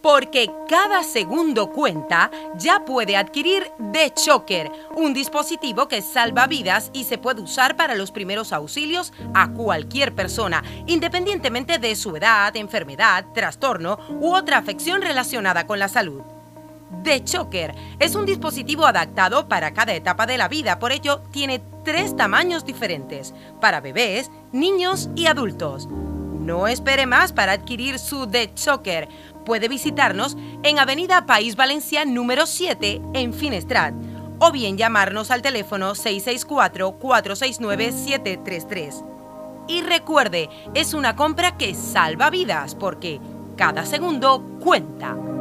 Porque cada segundo cuenta, ya puede adquirir D-Choker, un dispositivo que salva vidas y se puede usar para los primeros auxilios a cualquier persona, independientemente de su edad, enfermedad, trastorno u otra afección relacionada con la salud. D-Choker es un dispositivo adaptado para cada etapa de la vida, por ello tiene 3 tamaños diferentes, para bebés, niños y adultos. No espere más para adquirir su D-Choker. Puede visitarnos en Avenida País Valencià número 7 en Finestrat o bien llamarnos al teléfono 664-469-733. Y recuerde, es una compra que salva vidas porque cada segundo cuenta.